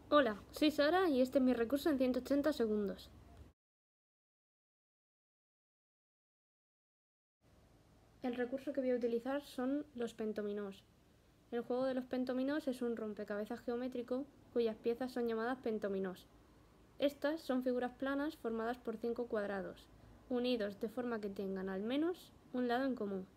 Hola, soy Sara y este es mi recurso en 180 segundos. El recurso que voy a utilizar son los pentominos. El juego de los pentominos es un rompecabezas geométrico cuyas piezas son llamadas pentominos. Estas son figuras planas formadas por 5 cuadrados, unidos de forma que tengan al menos un lado en común.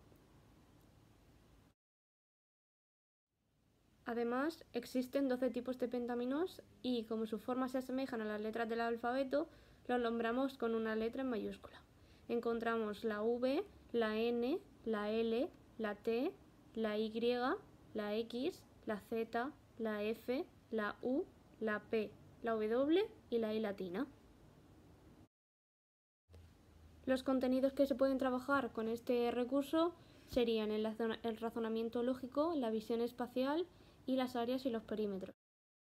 Además, existen 12 tipos de pentaminos y, como sus formas se asemejan a las letras del alfabeto, los nombramos con una letra en mayúscula. Encontramos la V, la N, la L, la T, la Y, la X, la Z, la F, la U, la P, la W y la I latina. Los contenidos que se pueden trabajar con este recurso serían el razonamiento lógico, la visión espacial y las áreas y los perímetros.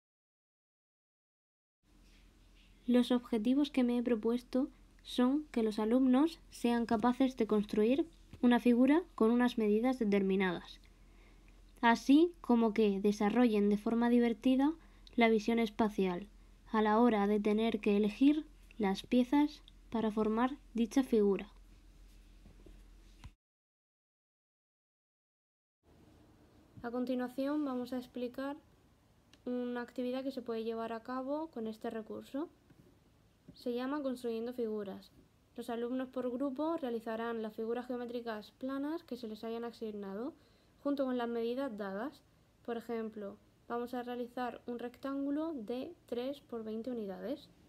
Los objetivos que me he propuesto son que los alumnos sean capaces de construir una figura con unas medidas determinadas, así como que desarrollen de forma divertida la visión espacial a la hora de tener que elegir las piezas para formar dicha figura. A continuación vamos a explicar una actividad que se puede llevar a cabo con este recurso. Se llama Construyendo figuras. Los alumnos por grupo realizarán las figuras geométricas planas que se les hayan asignado, junto con las medidas dadas. Por ejemplo, vamos a realizar un rectángulo de 3 por 20 unidades.